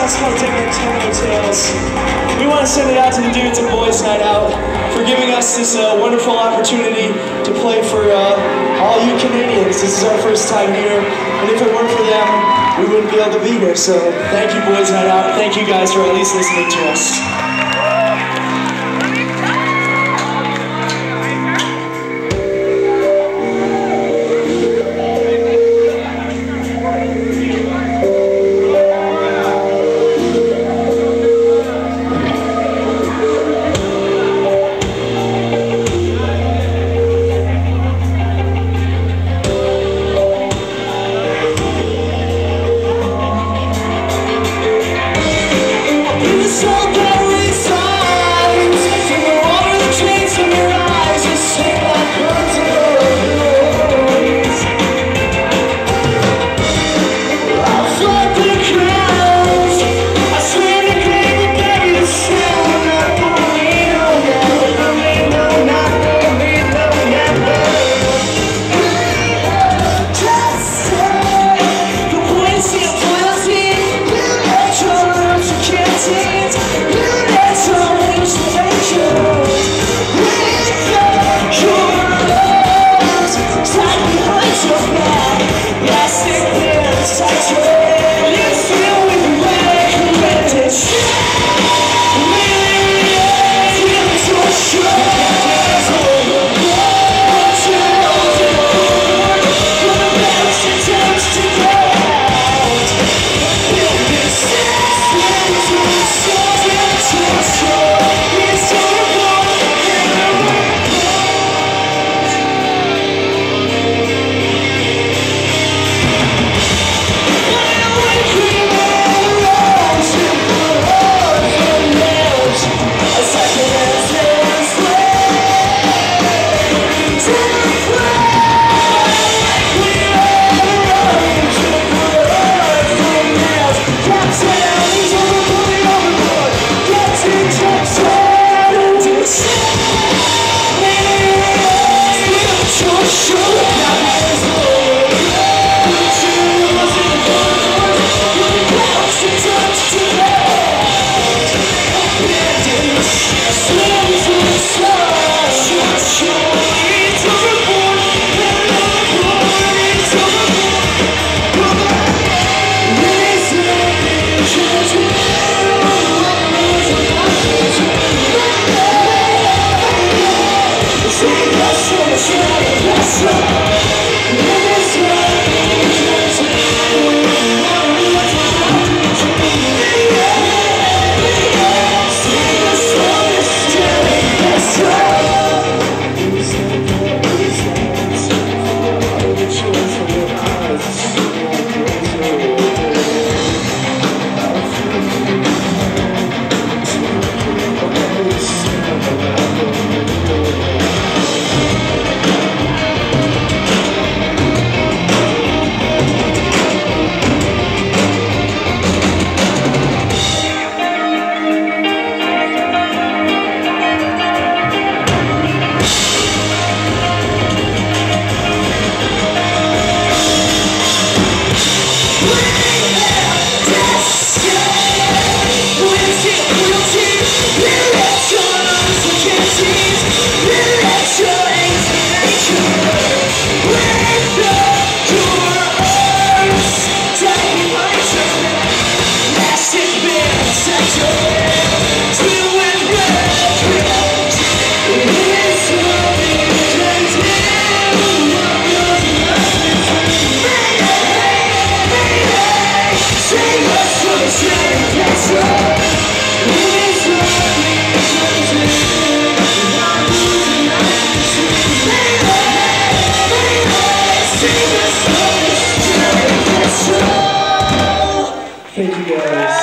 song's called Different Tales. We want to send it out to the Dudes and Boys Night Out for giving us this wonderful opportunity to play for all you Canadians. This is our first time here, and if it weren't for them, we wouldn't be able to be here. So thank you, Boys Night Out. Thank you guys for at least listening to us. Thank you guys.